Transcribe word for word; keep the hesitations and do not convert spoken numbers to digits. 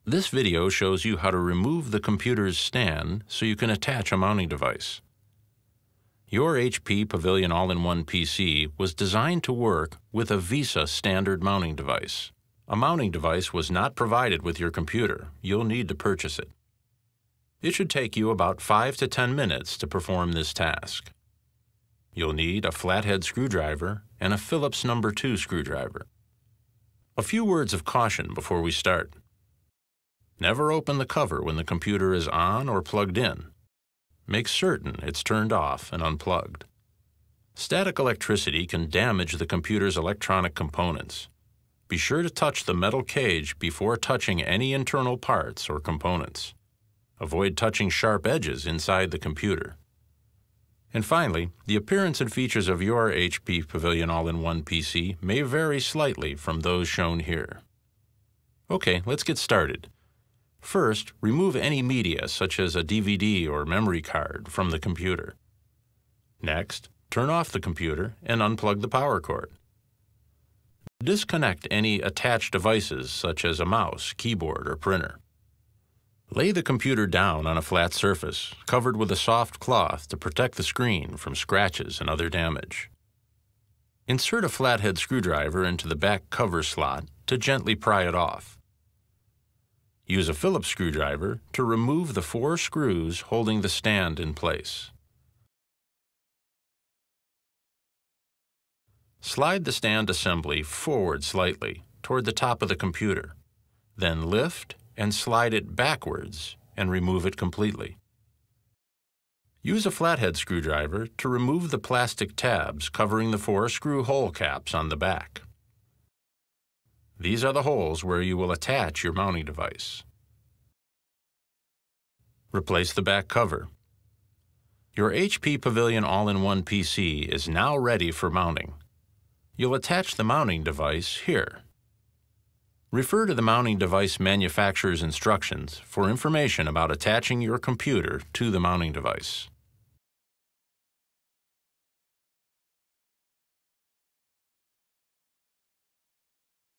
This video shows you how to remove the computer's stand so you can attach a mounting device. Your H P Pavilion all-in-one P C was designed to work with a Visa standard mounting device. A mounting device was not provided with your computer. You'll need to purchase it. It should take you about five to ten minutes to perform this task. You'll need a flathead screwdriver and a Phillips number two screwdriver. A few words of caution before we start. Never open the cover when the computer is on or plugged in. Make certain it's turned off and unplugged. Static electricity can damage the computer's electronic components. Be sure to touch the metal cage before touching any internal parts or components. Avoid touching sharp edges inside the computer. And finally, the appearance and features of your H P Pavilion all-in-one P C may vary slightly from those shown here. Okay, let's get started. First, remove any media, such as a D V D or memory card, from the computer. Next, turn off the computer and unplug the power cord. Disconnect any attached devices, such as a mouse, keyboard, or printer. Lay the computer down on a flat surface, covered with a soft cloth to protect the screen from scratches and other damage. Insert a flathead screwdriver into the back cover slot to gently pry it off. Use a Phillips screwdriver to remove the four screws holding the stand in place. Slide the stand assembly forward slightly toward the top of the computer. Then lift and slide it backwards and remove it completely. Use a flathead screwdriver to remove the plastic tabs covering the four screw hole caps on the back. These are the holes where you will attach your mounting device. Replace the back cover. Your H P Pavilion all-in-one P C is now ready for mounting. You'll attach the mounting device here. Refer to the mounting device manufacturer's instructions for information about attaching your computer to the mounting device.